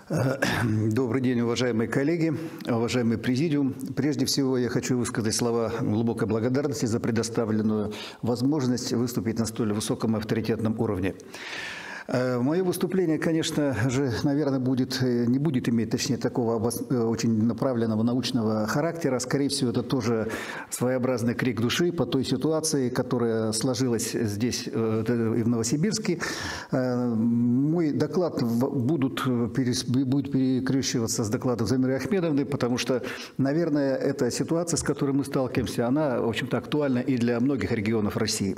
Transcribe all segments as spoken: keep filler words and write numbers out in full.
Добрый день, уважаемые коллеги, уважаемый президиум. Прежде всего, я хочу высказать слова глубокой благодарности за предоставленную возможность выступить на столь высоком авторитетном уровне. Мое выступление, конечно же, наверное, будет, не будет иметь, точнее, такого очень направленного научного характера. Скорее всего, это тоже своеобразный крик души по той ситуации, которая сложилась здесь, и в Новосибирске. Мой доклад будут, будет перекрещиваться с докладом Замиры Ахмедовны, потому что, наверное, эта ситуация, с которой мы сталкиваемся, она, в общем-то, актуальна и для многих регионов России.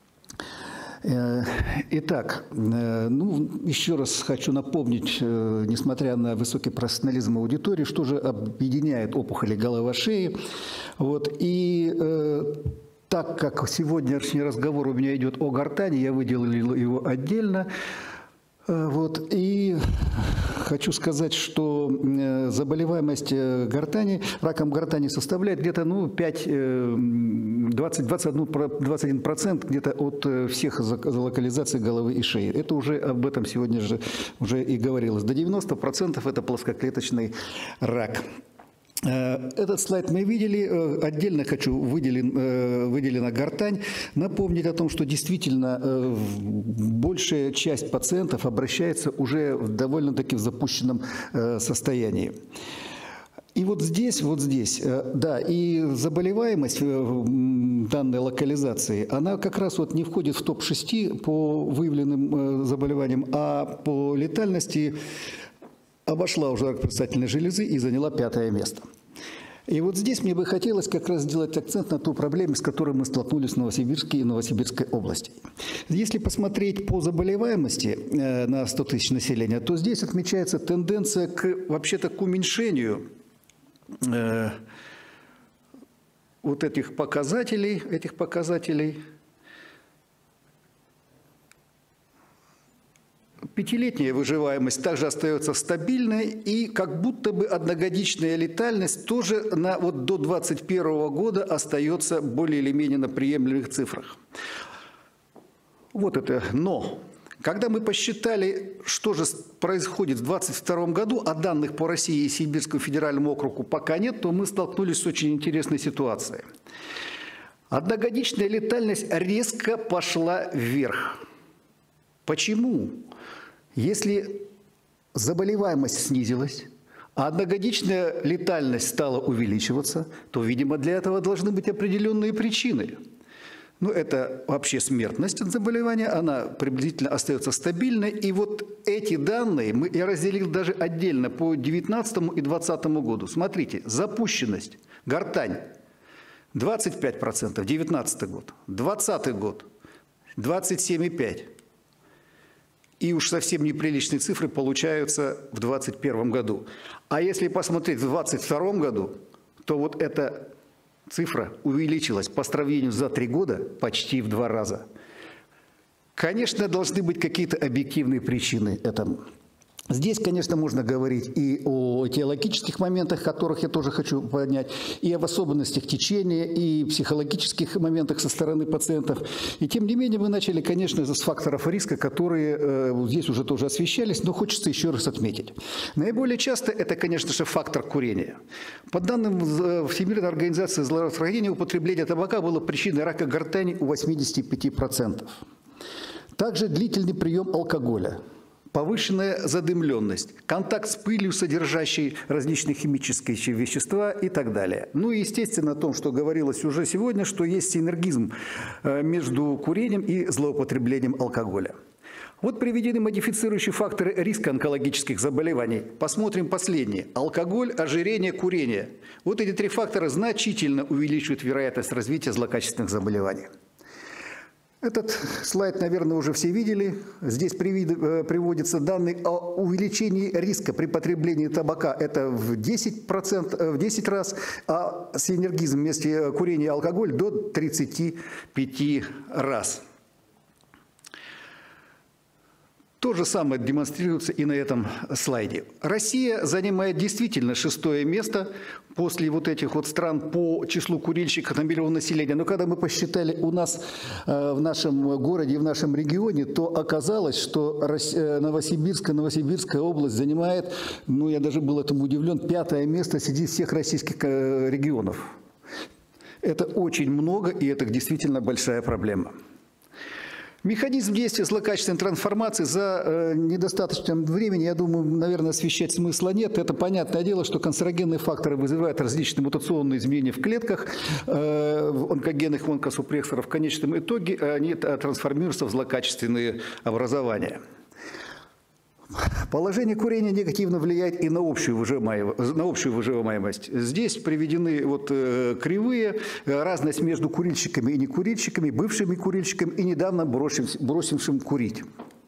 Итак, ну, еще раз хочу напомнить, несмотря на высокий профессионализм аудитории, что же объединяет опухоли головы шеи. Вот, и э, так как сегодняшний разговор у меня идет о гортани, я выделил его отдельно. Вот, и хочу сказать, что заболеваемость гортани, раком гортани составляет где-то ну, пять, двадцать, двадцать один, двадцать один процент где-то от всех локализаций головы и шеи. Это уже об этом сегодня же уже и говорилось. До девяноста процентов это плоскоклеточный рак. Этот слайд мы видели. Отдельно хочу выделить выделена гортань. Напомнить о том, что действительно большая часть пациентов обращается уже в довольно-таки в запущенном состоянии. И вот здесь, вот здесь, да, и заболеваемость данной локализации, она как раз вот не входит в топ шесть по выявленным заболеваниям, а по летальности обошла уже рак предстательной железы и заняла пятое место. И вот здесь мне бы хотелось как раз сделать акцент на ту проблему, с которой мы столкнулись в Новосибирске и Новосибирской области. Если посмотреть по заболеваемости на сто тысяч населения, то здесь отмечается тенденция к, вообще-то, к уменьшению э, вот этих показателей, этих показателей. Пятилетняя выживаемость также остается стабильной, и как будто бы одногодичная летальность тоже на, вот до две тысячи двадцать первого года остается более или менее на приемлемых цифрах. Вот это «но». Когда мы посчитали, что же происходит в две тысячи двадцать втором году, а данных по России и Сибирскому федеральному округу пока нет, то мы столкнулись с очень интересной ситуацией. Одногодичная летальность резко пошла вверх. Почему? Если заболеваемость снизилась, а одногодичная летальность стала увеличиваться, то, видимо, для этого должны быть определенные причины. Ну, это вообще смертность от заболевания, она приблизительно остается стабильной. И вот эти данные мы, я разделил даже отдельно по две тысячи девятнадцатому и две тысячи двадцатому году. Смотрите, запущенность, гортань двадцать пять процентов, девятнадцатый год, двадцатый год двадцать семь и пять процентов. И уж совсем неприличные цифры получаются в двадцать первом году. А если посмотреть в двадцать втором году, то вот эта цифра увеличилась по сравнению за три года почти в два раза. Конечно, должны быть какие-то объективные причины этому. Здесь, конечно, можно говорить и о теологических моментах, которых я тоже хочу поднять, и об особенностях течения, и психологических моментах со стороны пациентов. И тем не менее мы начали, конечно, с факторов риска, которые э, здесь уже тоже освещались, но хочется еще раз отметить. Наиболее часто это, конечно же, фактор курения. По данным Всемирной организации здравоохранения, употребление табака было причиной рака гортани у восьмидесяти пяти процентов. Также длительный прием алкоголя. Повышенная задымленность, контакт с пылью, содержащей различные химические вещества и так далее. Ну и, естественно, о том, что говорилось уже сегодня, что есть синергизм между курением и злоупотреблением алкоголя. Вот приведены модифицирующие факторы риска онкологических заболеваний. Посмотрим последние. Алкоголь, ожирение, курение. Вот эти три фактора значительно увеличивают вероятность развития злокачественных заболеваний. Этот слайд, наверное, уже все видели. Здесь приводятся данные о увеличении риска при потреблении табака. Это в десять процентов, в десять раз, а синергизм вместе курения и алкоголь до тридцати пяти раз. То же самое демонстрируется и на этом слайде. Россия занимает действительно шестое место после вот этих вот стран по числу курильщиков на миллион населения. Но когда мы посчитали у нас э, в нашем городе, в нашем регионе, то оказалось, что Россия, Новосибирская, Новосибирская область занимает, ну я даже был этому удивлен, пятое место среди всех российских э, регионов. Это очень много, и это действительно большая проблема. Механизм действия злокачественной трансформации за э, недостаточным времени, я думаю, наверное, освещать смысла нет. Это понятное дело, что канцерогенные факторы вызывают различные мутационные изменения в клетках, э, в онкогенных онкосупрессоров. В конечном итоге они трансформируются в злокачественные образования. Положение курения негативно влияет и на общую выживаемость. На общую выживаемость. Здесь приведены вот, э, кривые, разность между курильщиками и некурильщиками, бывшими курильщиками и недавно бросившим курить.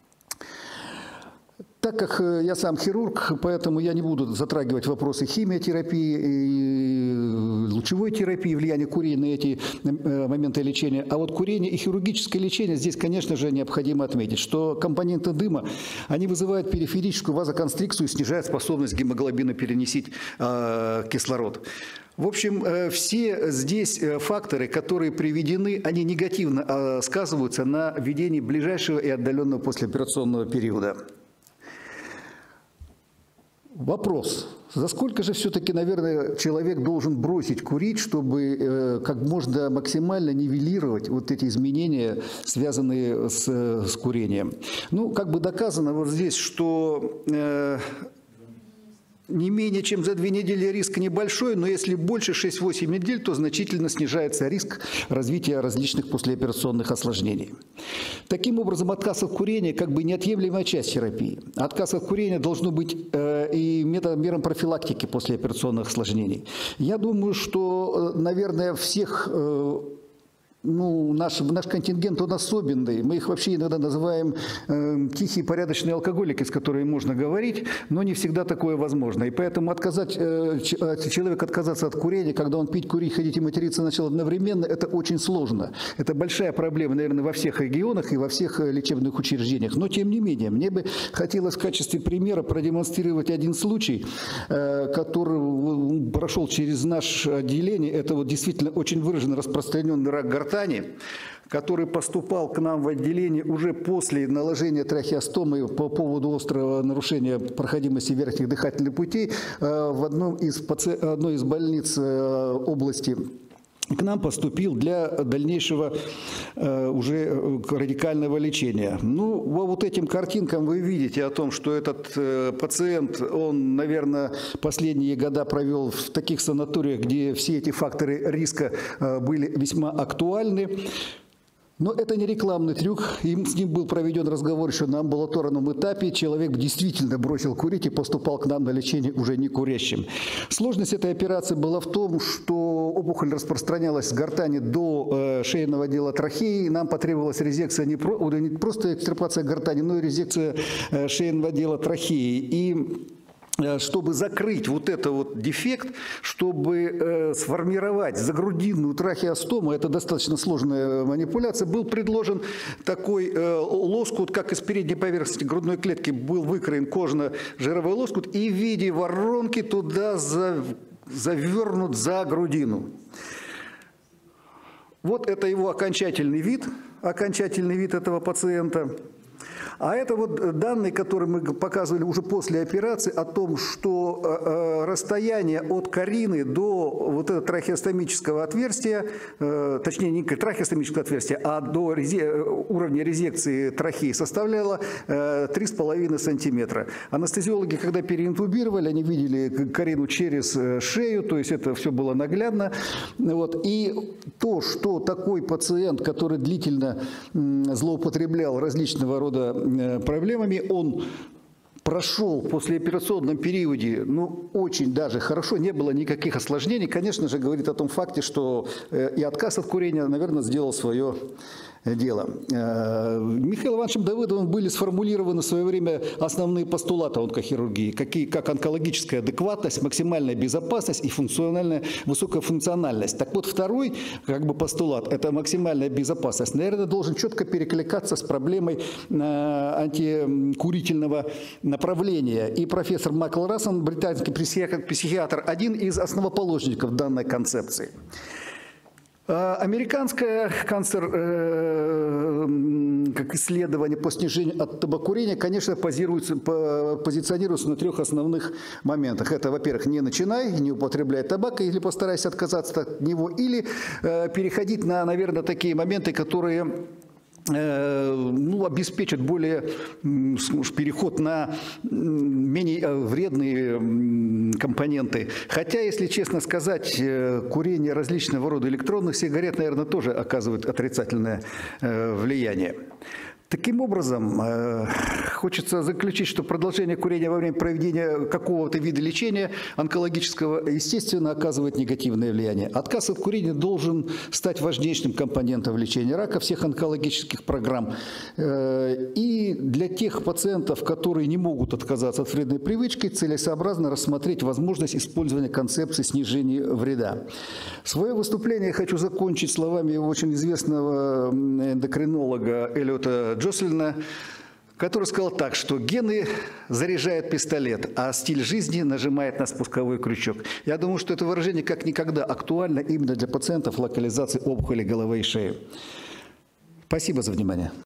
Так как я сам хирург, поэтому я не буду затрагивать вопросы химиотерапии и лучевой терапии, влияния курения на эти моменты лечения. А вот курение и хирургическое лечение, здесь, конечно же, необходимо отметить, что компоненты дыма, они вызывают периферическую вазоконстрикцию и снижают способность гемоглобина переносить э, кислород. В общем, все здесь факторы, которые приведены, они негативно сказываются на ведении ближайшего и отдаленного послеоперационного периода. Вопрос. За сколько же все-таки, наверное, человек должен бросить курить, чтобы э, как можно максимально нивелировать вот эти изменения, связанные с, с курением? Ну, как бы доказано вот здесь, что... Э, Не менее чем за две недели риск небольшой, но если больше шесть-восемь недель, то значительно снижается риск развития различных послеоперационных осложнений. Таким образом, отказ от курения как бы неотъемлемая часть терапии. Отказ от курения должно быть э, и методом, мером профилактики послеоперационных осложнений. Я думаю, что, наверное, всех... Э, Ну, наш, наш контингент, он особенный. Мы их вообще иногда называем э, тихие порядочные алкоголики, с которыми можно говорить, но не всегда такое возможно. И поэтому отказать, э, человек отказаться от курения, когда он пить, курить, ходить и материться начал одновременно, это очень сложно. Это большая проблема, наверное, во всех регионах и во всех лечебных учреждениях. Но, тем не менее, мне бы хотелось в качестве примера продемонстрировать один случай, э, который прошел через наше отделение. Это вот действительно очень выраженно распространенный рак гортани, который поступал к нам в отделение уже после наложения трахеостомы по поводу острого нарушения проходимости верхних дыхательных путей в одном из, одной из больниц области. К нам поступил для дальнейшего э, уже радикального лечения. Ну, вот этим картинкам вы видите о том, что этот э, пациент, он, наверное, последние года провел в таких санаториях, где все эти факторы риска э, были весьма актуальны. Но это не рекламный трюк. Им, с ним был проведен разговор еще на амбулаторном этапе. Человек действительно бросил курить и поступал к нам на лечение уже не курящим. Сложность этой операции была в том, что опухоль распространялась с гортани до э, шейного отдела трахеи. Нам потребовалась резекция, не, про, не просто экстирпация гортани, но и резекция э, шейного отдела трахеи. И чтобы закрыть вот этот вот дефект, чтобы э, сформировать загрудинную трахеостому, это достаточно сложная манипуляция, был предложен такой э, лоскут, как из передней поверхности грудной клетки был выкроен кожно-жировой лоскут и в виде воронки туда за, завернут за грудину. Вот это его окончательный вид, окончательный вид этого пациента. А это вот данные, которые мы показывали уже после операции, о том, что э, расстояние от карины до вот этого трахеостомического отверстия, э, точнее не трахеостомического отверстия, а до резе, уровня резекции трахеи составляло э, три с половиной сантиметра. Анестезиологи, когда переинтубировали, они видели карину через шею, то есть это все было наглядно. Вот. И то, что такой пациент, который длительно м, злоупотреблял различного рода проблемами, он прошел в послеоперационном периоде, ну, очень даже хорошо, не было никаких осложнений, конечно же, говорит о том факте, что и отказ от курения, наверное, сделал свое дела. Михаилом Ивановичем Давыдовым были сформулированы в свое время основные постулаты онкохирургии, какие, как онкологическая адекватность, максимальная безопасность и функциональная, высокая функциональность. Так вот, второй как бы, постулат – это максимальная безопасность. Наверное, должен четко перекликаться с проблемой антикурительного направления. И профессор Майкл Рассел, британский психиатр, один из основоположников данной концепции. Американское канцер, э, как исследование по снижению от табакурения, конечно, позируется, по, позиционируется на трех основных моментах. Это, во-первых, не начинай, не употребляй табак или постарайся отказаться от него, или э, переходить на, наверное, такие моменты, которые ну, обеспечат более переход на менее вредные компоненты. Хотя, если честно сказать, курение различного рода электронных сигарет, наверное, тоже оказывает отрицательное влияние. Таким образом, хочется заключить, что продолжение курения во время проведения какого-то вида лечения онкологического, естественно, оказывает негативное влияние. Отказ от курения должен стать важнейшим компонентом лечения рака всех онкологических программ. И для тех пациентов, которые не могут отказаться от вредной привычки, целесообразно рассмотреть возможность использования концепции снижения вреда. Свое выступление я хочу закончить словами очень известного эндокринолога Эллиота Джослина, который сказал так, что гены заряжают пистолет, а стиль жизни нажимает на спусковой крючок. Я думаю, что это выражение как никогда актуально именно для пациентов локализации опухоли головы и шеи. Спасибо за внимание.